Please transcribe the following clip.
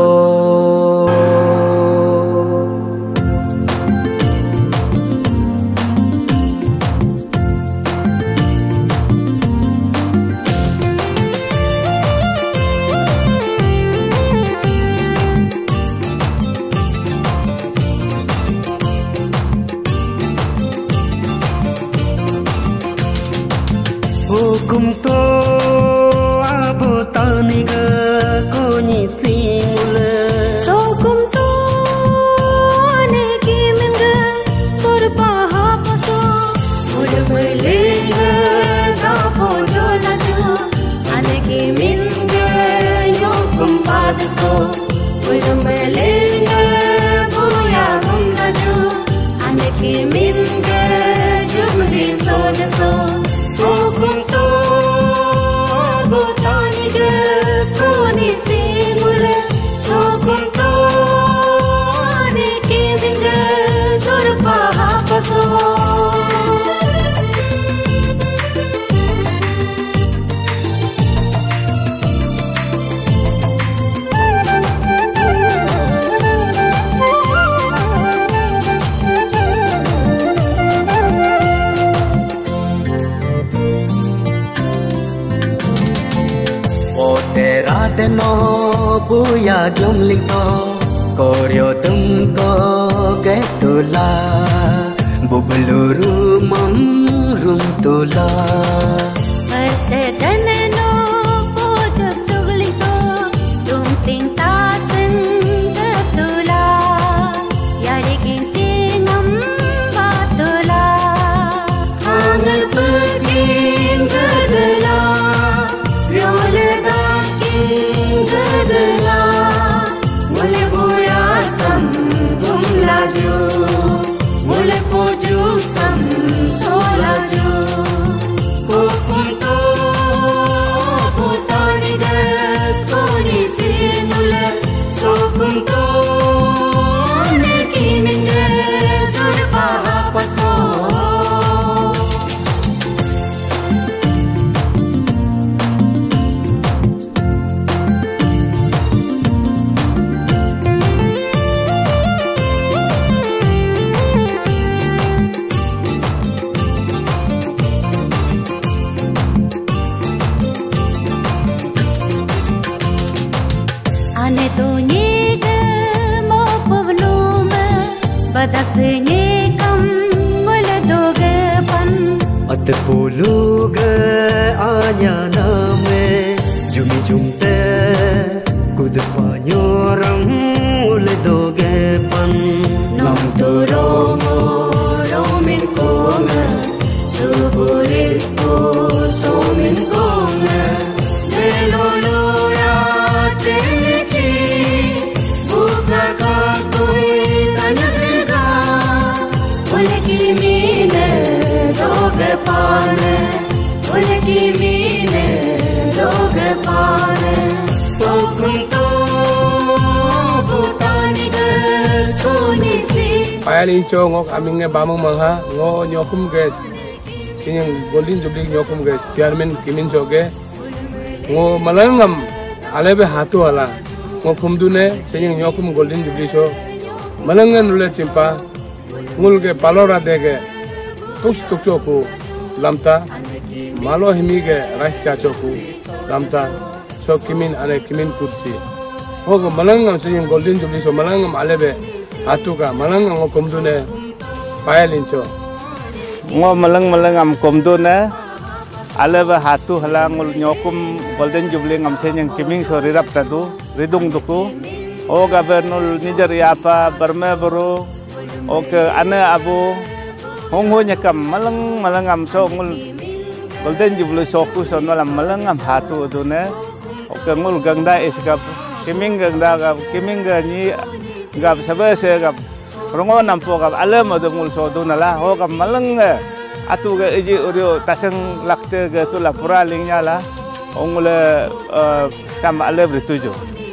Hukum to abotani ga koni simula. Hukum to ane kiminga turpa hapaso. Mulu melenga dapo jolaju ane kiminga yokum padaso. Mulu melenga boya gumlaju ane kiminga jumri sojaso. Hukum to abotani ga koni simula. Hukum to ane kiminga turpa hapaso. No puya gyomling to koryo tumko ketula bubluru mam rum tula Arte daneno pojok sugling to dumping tasen ketula yari kincingam batula angal perging gedela yoleda gedela mule boya sam gumlaju mule poju sam solaju hukum to putani ga koni simula hukum to ane kiminga turpa hapaso. Ane to nyega mo pavluma badas nyekam mula doge pan at puluga anya name jumi jumte kud panyoram ule doge pan nam to romo romin konga subulit ko somin konga delolo ya tenichi buka ka koi tanyaga ule kimine doge pane ule kimine doge pane hukum to butani ga koni si Payalin cho ngok aming nge bamang mangha ngo nyokum ge sinyang golden jubilee nyokum ge chairman kimin cho ge ngo malangam alebe hatu ala ngo phumdune sinyang nyokum golden jubilee cho malangan ule chimpa ngul ge palora de ge tuks tukcho ku lamta malo himi ge rice cha cho ku lamta so kimin ane kimin kursi hogo malangam sinyang golden jubilee so malangam alebe atuka malang ngo komdune payalincho ngo malang am komdune aleba hatu halangul nyokum golden jubilee ngam senyang kiming so rirap tadu ridung duku o gabernul nigeria pa barme bro o ke ane abu hongho nyakam malang am so ngul golden jubilee so ku so malang am hatu dune o ke ngul gangda isgap kiming gangda gap kiming ni gap sabese gap rongo nampo gap alam adungul so dunala ho gap malang atu ga eji urio taseng lakte ga tu la pura lingnya la ongule sama aleb ritujo